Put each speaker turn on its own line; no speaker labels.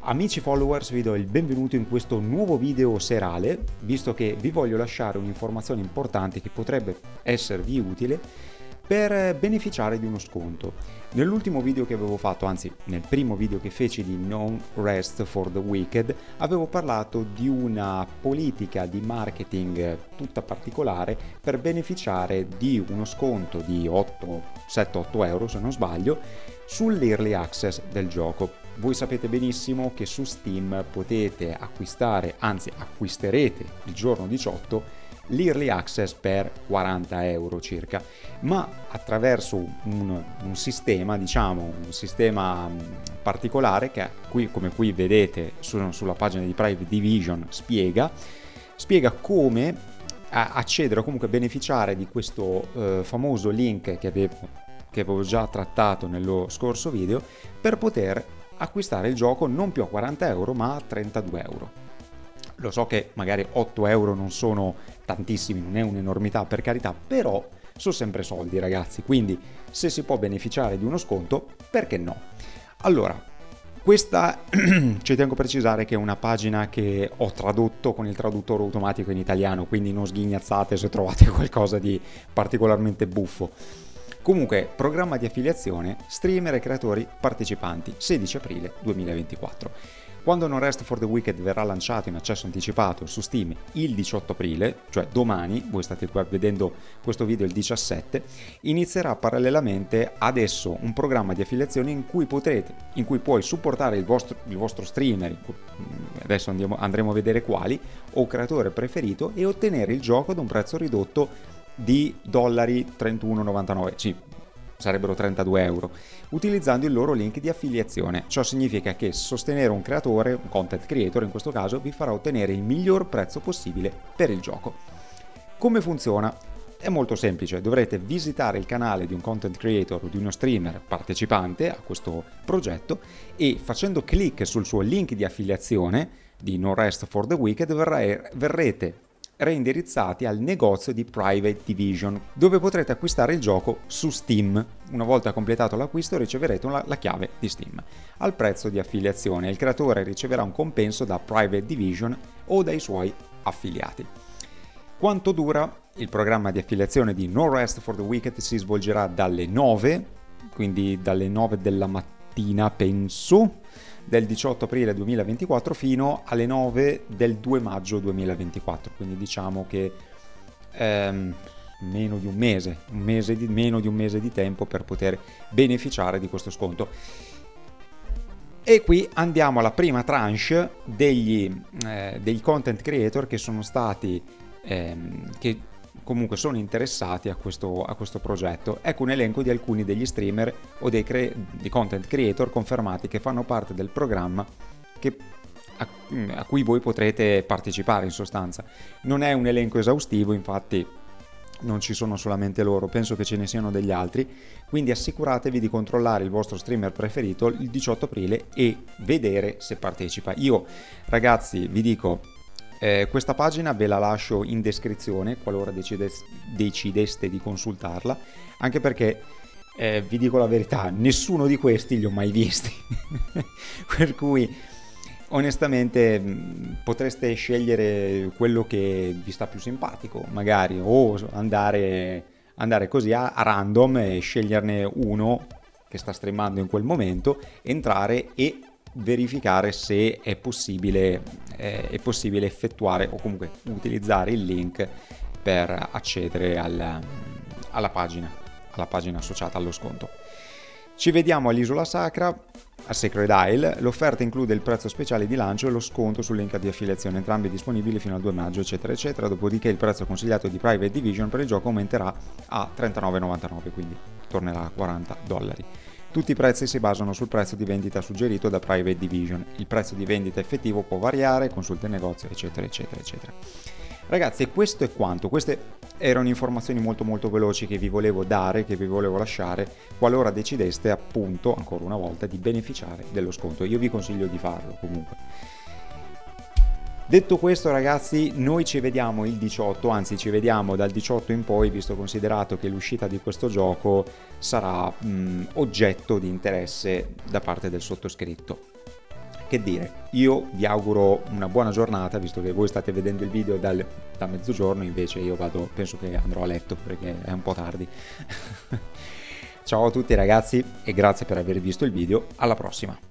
Amici followers, vi do il benvenuto in questo nuovo video serale, visto che vi voglio lasciare un'informazione importante che potrebbe esservi utile per beneficiare di uno sconto. Nell'ultimo video che avevo fatto, anzi nel primo video che feci di No Rest for the Wicked, avevo parlato di una politica di marketing tutta particolare per beneficiare di uno sconto di 7-8 euro se non sbaglio sull'early access del gioco. Voi sapete benissimo che su Steam potete acquistare, anzi acquisterete il giorno 18 l'early access per 40 euro circa, ma attraverso un sistema, diciamo, un sistema particolare che qui, come qui vedete sulla pagina di Private Division, spiega come accedere o comunque beneficiare di questo famoso link che avevo già trattato nello scorso video per poter acquistare il gioco non più a 40 euro ma a 32 euro. Lo so che magari 8 euro non sono tantissimi, non è un'enormità per carità, però sono sempre soldi ragazzi, quindi se si può beneficiare di uno sconto, perché no? Allora, questa ci tengo a precisare che è una pagina che ho tradotto con il traduttore automatico in italiano, quindi non sghignazzate se trovate qualcosa di particolarmente buffo. Comunque, programma di affiliazione, streamer e creatori partecipanti, 16 aprile 2024. Quando No Rest for the Wicked verrà lanciato in accesso anticipato su Steam il 18 aprile, cioè domani, voi state qua vedendo questo video il 17, inizierà parallelamente adesso un programma di affiliazione in cui puoi supportare il vostro streamer, adesso andremo a vedere quali, o creatore preferito, e ottenere il gioco ad un prezzo ridotto di dollari 31,99, sì, sarebbero 32 euro, utilizzando il loro link di affiliazione. Ciò significa che sostenere un creatore, un content creator in questo caso, vi farà ottenere il miglior prezzo possibile per il gioco. Come funziona? È molto semplice, dovrete visitare il canale di un content creator o di uno streamer partecipante a questo progetto e facendo clic sul suo link di affiliazione di No Rest for the Wicked verrete reindirizzati al negozio di Private Division, dove potrete acquistare il gioco su Steam. Una volta completato l'acquisto riceverete la chiave di Steam al prezzo di affiliazione. Il creatore riceverà un compenso da Private Division o dai suoi affiliati. Quanto dura? Il programma di affiliazione di No Rest for the Wicked si svolgerà dalle 9, quindi dalle 9 della mattina penso, del 18 aprile 2024 fino alle 9 del 2 maggio 2024, quindi diciamo che meno di un mese di tempo per poter beneficiare di questo sconto. E qui andiamo alla prima tranche dei content creator che sono stati che comunque sono interessati a questo progetto. Ecco un elenco di alcuni degli streamer o dei content creator confermati che fanno parte del programma a cui voi potrete partecipare in sostanza. Non è un elenco esaustivo, infatti non ci sono solamente loro, penso che ce ne siano degli altri, quindi assicuratevi di controllare il vostro streamer preferito il 18 aprile e vedere se partecipa. Io ragazzi vi dico, questa pagina ve la lascio in descrizione qualora decideste di consultarla, anche perché vi dico la verità, nessuno di questi li ho mai visti per cui onestamente potreste scegliere quello che vi sta più simpatico magari, o andare così a random e sceglierne uno che sta streamando in quel momento, entrare e verificare se è possibile effettuare o comunque utilizzare il link per accedere alla pagina associata allo sconto. Ci vediamo all'Isola Sacra, a Sacred Isle. L'offerta include il prezzo speciale di lancio e lo sconto sul link di affiliazione, entrambi disponibili fino al 2 maggio eccetera eccetera, dopodiché il prezzo consigliato di Private Division per il gioco aumenterà a 39,99, quindi tornerà a 40 dollari. Tutti i prezzi si basano sul prezzo di vendita suggerito da Private Division. Il prezzo di vendita effettivo può variare, consulta il negozio, eccetera, eccetera, eccetera. Ragazzi, questo è quanto. Queste erano informazioni molto molto veloci che vi volevo dare, che vi volevo lasciare, qualora decideste appunto, ancora una volta, di beneficiare dello sconto. Io vi consiglio di farlo comunque. Detto questo ragazzi, noi ci vediamo il 18, anzi ci vediamo dal 18 in poi, visto considerato che l'uscita di questo gioco sarà oggetto di interesse da parte del sottoscritto. che dire, io vi auguro una buona giornata, visto che voi state vedendo il video da mezzogiorno, invece io penso che andrò a letto perché è un po' tardi. Ciao a tutti ragazzi e grazie per aver visto il video, alla prossima!